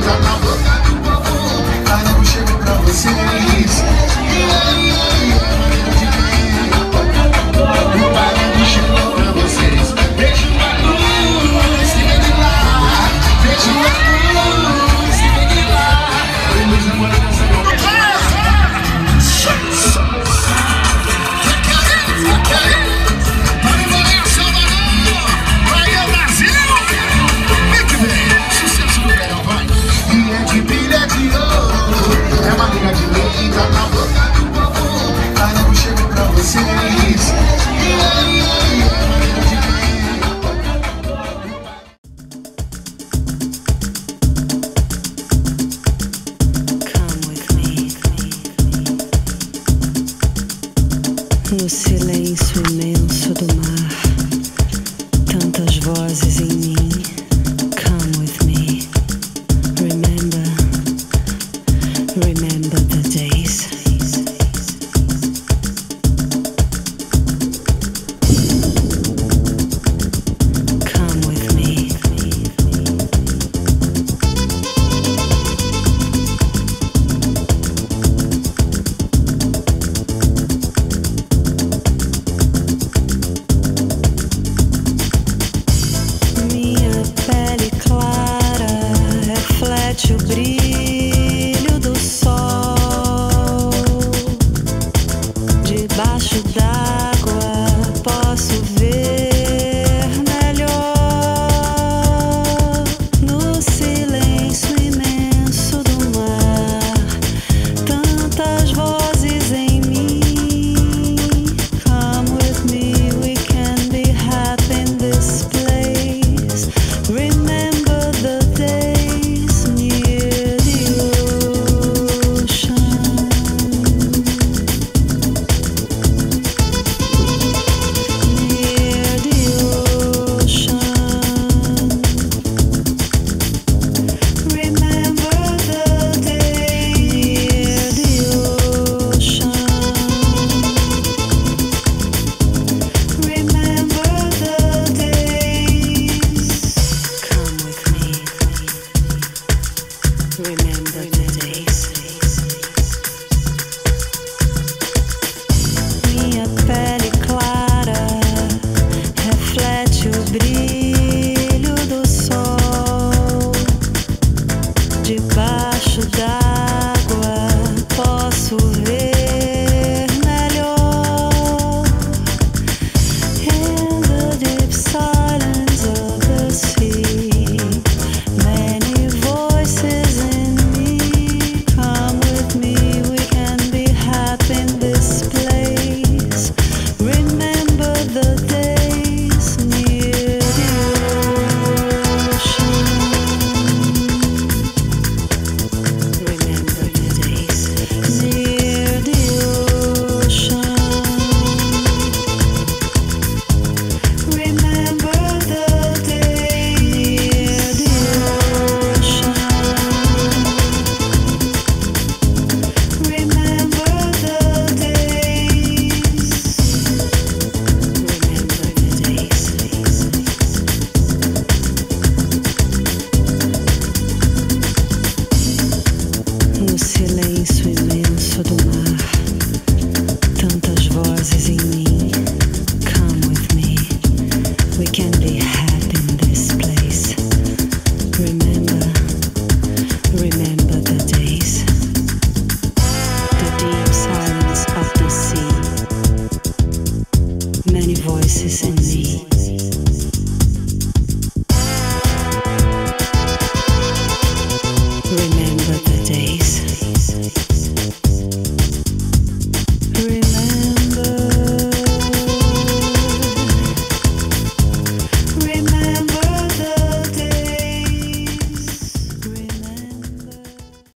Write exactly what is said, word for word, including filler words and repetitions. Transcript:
tá na boca do povo. Aí eu chego pra vocês. O baile chegou pra vocês. Deixa a luz, se vem de lá. Deixa a luz, se vem de lá. Oi, luz, amor, dança com o é uma amiga de mim, tá na boca do povo. Aí eu chego pra vocês. Come with me. No silêncio imenso do mar, tantas vozes em mim. Come with me. Remember. Remember the days. Come with me. Minha pele clara reflete o brilho do sol. Debaixo d'água posso ver melhor. No silêncio imenso do mar, tantas vozes em mim. Come with me, we can be happy in this place. Remember the days near the ocean. Near the ocean. Remember the days near the ocean. Remember the days. Come with me. Remember the days. Minha pele clara reflete o brilho do sol. Debaixo d'água posso ver melhor. In the deep silence of the sea, many voices in me. Come with me, we can be happy in this place. Remember the days near the ocean. Remember the days near the ocean. Remember the day near the ocean. Remember the days. Remember the days. No silêncio imenso do mar, tantas vozes em mim. Come with me, we can be happy in this place. Remember, remember the days. The deep silence of the sea, many voices in